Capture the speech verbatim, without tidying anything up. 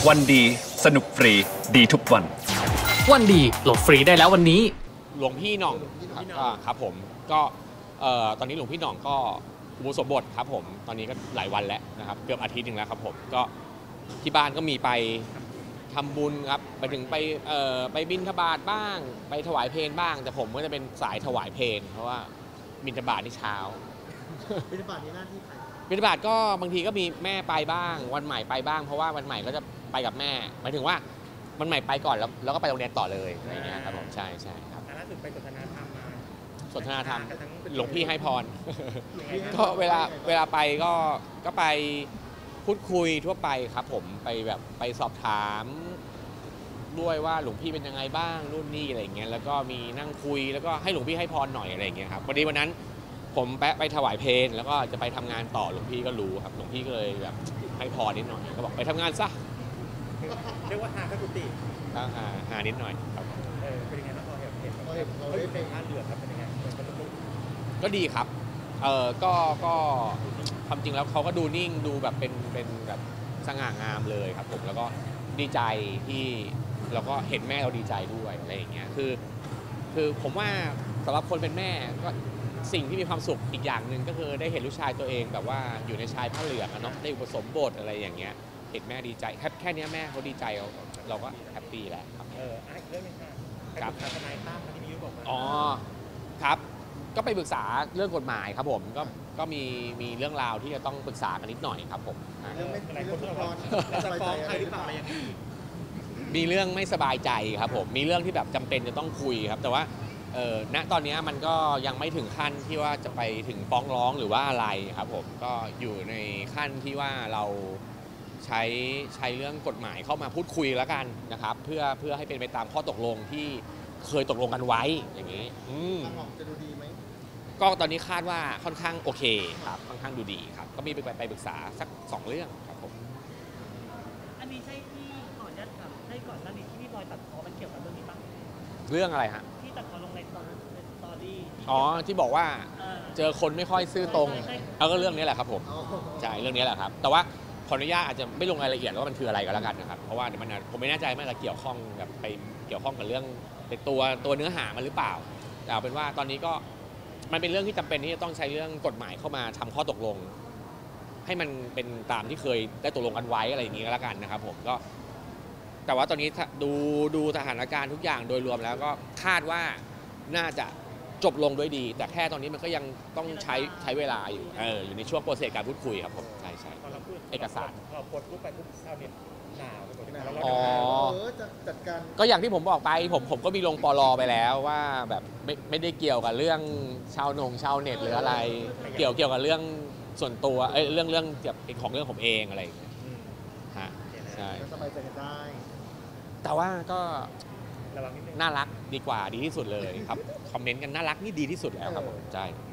วันดีสนุกฟรีดีทุกวันวันดีโหลดฟรีได้แล้ววันนี้หลวงพี่หน่องครับผมก็ตอนนี้หลวงพี่หน่องก็อุโบสถบทครับผมตอนนี้ก็หลายวันแล้วนะครับเกือบอาทิตย์หนึ่งแล้วครับผมก็ที่บ้านก็มีไปทำบุญครับไปถึงไปไปบิณฑบาตบ้างไปถวายเพลบ้างแต่ผมก็จะเป็นสายถวายเพลเพราะว่าบิณฑบาตนี่เช้าบิณฑบาตนี่หน้าที่ใครบิณฑบาตก็บางทีก็มีแม่ไปบ้างวันใหม่ไปบ้างเพราะว่าวันใหม่ก็จะไปกับแม่หมายถึงว่าวันใหม่ไปก่อนแล้วแล้วก็ไปโรงเรียนต่อเลยอะไรเงี้ยครับผมใช่ใช่ครับล่าสุดไปสนทนาธรรมมาสนทนาธรรมหลวงพี่ให้พรก็เวลาเวลาไปก็ก็ไปพูดคุยทั่วไปครับผมไปแบบไปสอบถามด้วยว่าหลวงพี่เป็นยังไงบ้างรุ่นนี่อะไรเงี้ยแล้วก็มีนั่งคุยแล้วก็ให้หลวงพี่ให้พรหน่อยอะไรเงี้ยครับวันนี้วันนั้นผมแปะไปถวายเพลแล้วก็จะไปทำงานต่อหลวงพี่ก็รู้ครับหลวงพี่ก็เลยแบบให้พรนิดหน่อยก็บอกไปทำงานซะเรียกว่าหากุฏิก็หาหานิดหน่อยครับเออเป็นยังไงบ้างพอเห็นเห็นเขาได้เป็นท่าเรือครับเป็นยังไงก็ดีครับเออก็ก็ความจริงแล้วเขาก็ดูนิ่งดูแบบเป็นเป็นแบบสง่างามเลยครับผมแล้วก็ดีใจที่เราก็เห็นแม่เราดีใจด้วยอะไรอย่างเงี้ยคือคือผมว่าสำหรับคนเป็นแม่ก็สิ่งที่มีความสุขอีกอย่างหนึ่งก็คือได้เห็นลูกชายตัวเองแบบว่าอยู่ในชายผ้าเหลืองเนาะได้อุปสมบทอะไรอย่างเงี้ยเห็นแม่ดีใจแค่แค่นี้แม่เขาดีใจเราเราก็แฮปปี้แหละครับเอออีกเรื่องนึงค่ะครับทนายตั้มที่มียุบอกมาอ๋อครับก็ไปปรึกษาเรื่องกฎหมายครับผมก็ก็มีมีเรื่องราวที่จะต้องปรึกษากันนิดหน่อยครับผมเรื่องอะไรคนจะฟ้องจะฟ้องใครหรือเปล่าอะไรอย่างนี้มีเรื่องไม่สบายใจครับผมมีเรื่องที่แบบจำเป็นจะต้องคุยครับแต่ว่าเออณตอนนี้มันก็ยังไม่ถึงขั้นที่ว่าจะไปถึงฟ้องร้องหรือว่าอะไรครับผมก็อยู่ในขั้นที่ว่าเราใช้ใช้เรื่องกฎหมายเข้ามาพูดคุยแล้วกันนะครับเพื่อเพื่อให้เป็นไปตามข้อตกลงที่เคยตกลงกันไว้อย่างนี้อืมจะดูดีไหมก็ตอนนี้คาดว่าค่อนข้างโอเคครับค่อนข้างดูดีครับก็มีไปไปปรึกษาสักสองเรื่องครับผมอันนี้ใช่ที่ก่อนยัดกับใช่ก่อนหน้านี้ที่พี่บอยตัดคอมันเกี่ยวกับเรื่องนี้ปะเรื่องอะไรฮะที่ตัดคอลงในสตอรี่อ๋อที่บอกว่าเจอคนไม่ค่อยซื่อตรงเอาก็เรื่องนี้แหละครับผมใช่เรื่องนี้แหละครับแต่ว่าขออนุญาตอาจจะไม่ลงรายละเอียดว่ามันคืออะไรก็แล้วกันนะครับเพราะว่ามันผมไม่แน่ใจว่าจะเกี่ยวข้องกับไปเกี่ยวข้องกับเรื่องเป็นตัวตัวเนื้อหามันหรือเปล่าแต่เอาเป็นว่าตอนนี้ก็มันเป็นเรื่องที่จำเป็นที่จะต้องใช้เรื่องกฎหมายเข้ามาทำข้อตกลงให้มันเป็นตามที่เคยได้ตกลงกันไว้อะไรอย่างนี้ก็แล้วกันนะครับผมก็แต่ว่าตอนนี้ดูดูสถานการณ์ทุกอย่างโดยรวมแล้วก็คาดว่าน่าจะจบลงด้วยดีแต่แค่ตอนนี้มันก็ยังต้องใช้ใช้เวลาอยู่เอออยู่ในช่วงโปรเซสการพูดคุยครับผมใช่ใช่เอกสารพอโพสต์รูปไปปุ๊บชาวเน็ตหนาวไปหมดแล้วอ๋อจัดการก็อย่างที่ผมบอกไปผมผมก็มีลงปลอไปแล้วว่าแบบไม่ไม่ได้เกี่ยวกับเรื่องชาวนงชาวเน็ตหรืออะไรเกี่ยวเกี่ยวกับเรื่องส่วนตัวเอ้ยเรื่องเรื่องเกี่ยวกับของเรื่องผมเองอะไรอย่างเงี้ยฮะใช่สบายใจกันได้แต่ว่าก็น่ารักดีกว่าดีที่สุดเลยครับคอมเมนต์กันน่ารักนี่ดีที่สุดแล้วครับผมใช่